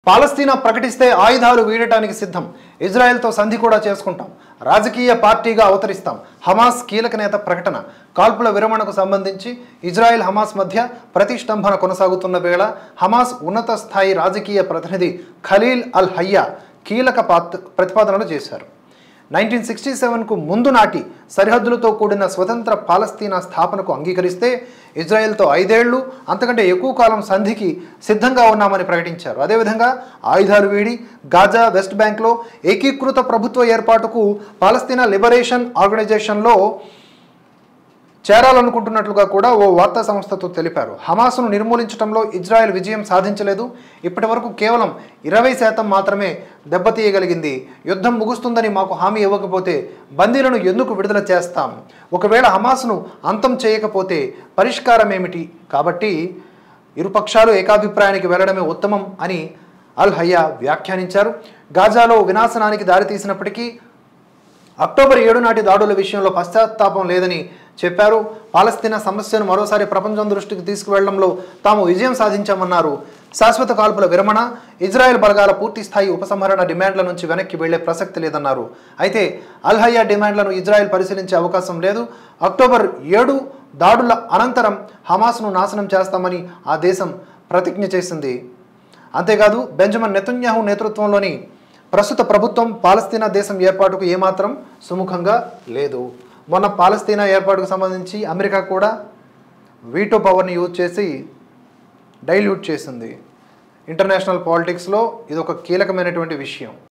పాలస్తీనా ప్రకటిస్తే ఆయుధాలు వీడటానికి సిద్ధం. ఇజ్రాయెల్తో సంధి కూడా చేసుకుంటాం. రాజకీయ పార్టీగా అవతరిస్తాం. హమాస్ కీలక నేత ప్రకటన. కాల్పుల విరమణకు సంబంధించి ఇజ్రాయెల్ హమాస్ మధ్య ప్రతిష్టంభన కొనసాగుతున్న వేళ హమాస్ ఉన్నత స్థాయి రాజకీయ ప్రతినిధి ఖలీల్ అల్ హయ్యా కీలక ప్రతిపాదనలు చేశారు. 1967కు ముందు నాటి సరిహద్దులతో కూడిన స్వతంత్ర పాలస్తీనా స్థాపనకు అంగీకరిస్తే ఇజ్రాయెల్తో 5 ఏళ్లు అంతకంటే ఎక్కువ కాలం సంధికి సిద్ధంగా ఉన్నామని ప్రకటించారు. అదేవిధంగా ఆయుధాలు వీడి గాజా, వెస్ట్ బ్యాంక్లో ఏకీకృత ప్రభుత్వ ఏర్పాటుకు పాలస్తీనా లిబరేషన్ ఆర్గనైజేషన్లో చేరాలనుకుంటున్నట్లుగా కూడా ఓ వార్తా సంస్థతో తెలిపారు. హమాస్ను నిర్మూలించడంలో ఇజ్రాయెల్ విజయం సాధించలేదు. ఇప్పటి వరకు కేవలం 20% మాత్రమే దెబ్బతీయగలిగింది. యుద్ధం ముగుస్తుందని మాకు హామీ ఇవ్వకపోతే బందీలను ఎందుకు విడుదల చేస్తాం? ఒకవేళ హమాస్ను అంతం చేయకపోతే పరిష్కారం ఏమిటి? కాబట్టి ఇరుపక్షాలు ఏకాభిప్రాయానికి వెళ్లడమే ఉత్తమం అని అల్ హయ్యా వ్యాఖ్యానించారు. గాజాలో వినాశనానికి దారితీసినప్పటికీ అక్టోబర్ 7 నాటి దాడుల విషయంలో పశ్చాత్తాపం లేదని చెప్పారు. పాలస్తీనా సమస్యను మరోసారి ప్రపంచం దృష్టికి తీసుకువెళ్లడంలో తాము విజయం సాధించామన్నారు. శాశ్వత కాల్పుల విరమణ, ఇజ్రాయెల్ బలగాల పూర్తి స్థాయి ఉపసంహరణ డిమాండ్ల నుంచి వెనక్కి వెళ్లే ప్రసక్తి లేదన్నారు. అయితే అల్ హయ్యా డిమాండ్లను ఇజ్రాయెల్ పరిశీలించే అవకాశం లేదు. అక్టోబర్ 7 దాడుల అనంతరం హమాస్ను నాశనం చేస్తామని ఆ దేశం ప్రతిజ్ఞ చేసింది. అంతేకాదు బెంజమిన్ నెతన్యాహు నేతృత్వంలోని ప్రస్తుత ప్రభుత్వం పాలస్తీనా దేశం ఏర్పాటుకు ఏమాత్రం సుముఖంగా లేదు. మొన్న పాలస్తీనా ఏర్పాటుకు సంబంధించి అమెరికా కూడా వీటో పవర్ని యూజ్ చేసి డైల్యూట్ చేసింది. ఇంటర్నేషనల్ పాలిటిక్స్లో ఇది ఒక కీలకమైనటువంటి విషయం.